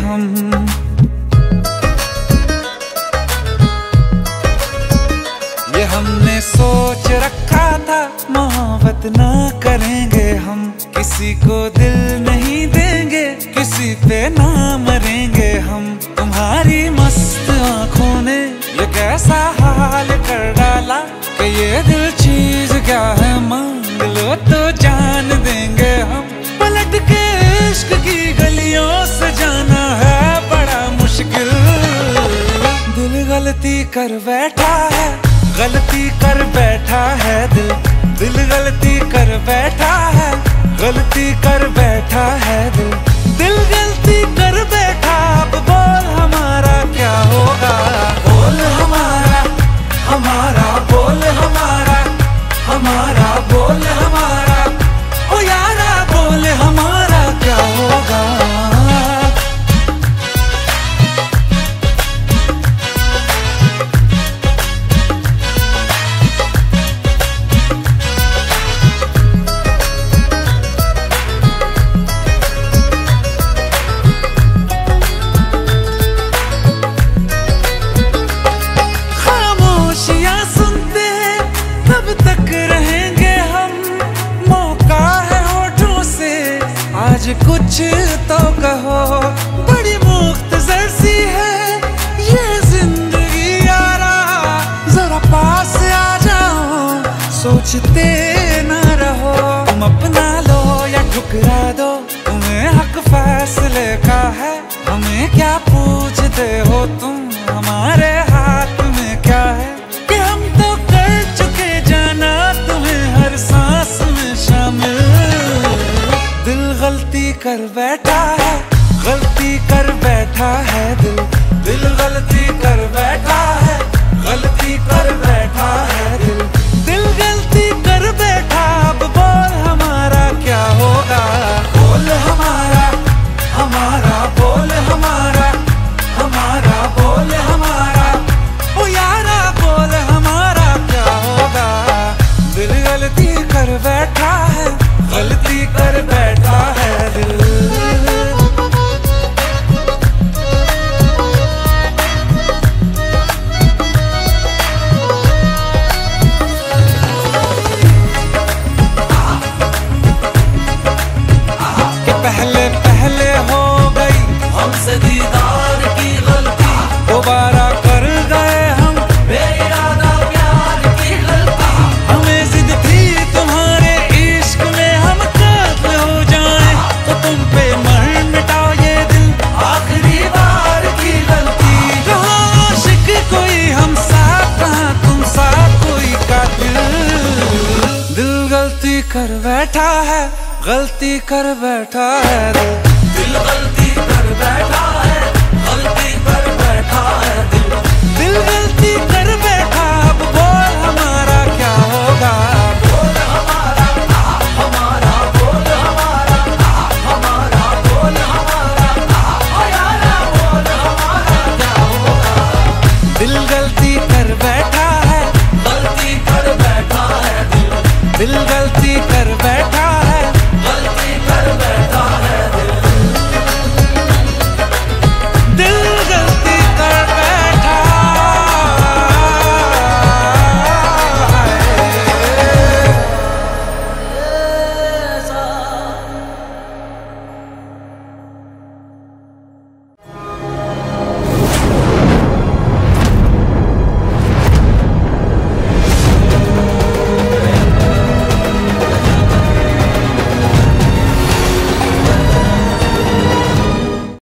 हम। ये हमने सोच रखा था मोहब्बत ना करेंगे हम, किसी को दिल नहीं देंगे, किसी पे ना मरेंगे हम। तुम्हारी मस्त आंखों ने ये कैसा हाल कर डाला कि ये दिल चीज क्या है, मांग लो तो जान देंगे हम। पलट के इश्क की गलियों से जाना है बड़ा मुश्किल। दिल गलती कर बैठा है, गलती कर बैठा है दिल। दिल गलती कर बैठा है, गलती कर बैठा है दिल। दिल गलती कर बैठा, अब बोल हमारा क्या होगा। बोल हमारा, हमारा बोल हमारा, हमारा बोल हमारा, ओ यारा बोल हमारा क्या होगा। कुछ तो कहो, बड़ी मुख्तसर सी है ये जिंदगी यारा। जरा पास आ जाओ, सोचते ना रहो। तुम अपना लो या ठुकरा दो, तुम्हें हक फैसले का है। हमें क्या पूछते हो तुम, हमारे हाथ में क्या है कि हम तो कर चुके जाना तुम्हें हर सांस में शामिल। दिल गलती कर बैठा है, गलती कर बैठा है दिल। दिल गलती कर बैठा है, गलती कर बैठा है दिल। दिल गलती कर बैठा, अब बोल हमारा क्या होगा। बोल हमारा, हमारा बोल हमारा, हमारा बोल हमारा, ओ यारा बोल हमारा क्या होगा। दिल गलती कर बैठा है, गलती कर बैठा है दिल। कि पहले पहले हो गई हमसे दीदार की गलती, दोबारा कर गए हम बेइरादा प्यार की गलती। हमें जिद थी तुम्हारे इश्क में हम काबिल हो जाएं, तो तुम पे मर मिटाओ ये दिल आखिरी बार की गलती। कहाँ आशिक कोई हम साथ, कहाँ तुम साथ कोई कातिल। दिल गलती कर बैठा है, गलती कर बैठा है दिल। दिल गलती कर बैठा है, गलती कर बैठा है दिल। दिल गलती कर बैठा, अब बोल हमारा क्या होगा। बोल हमारा, हमारा बोल हमारा, हमारा बोल हमारा, ओ यारा बोल हमारा क्या होगा। दिल गलती कर बैठा है, गलती कर बैठा है दिल। दिल गलती कर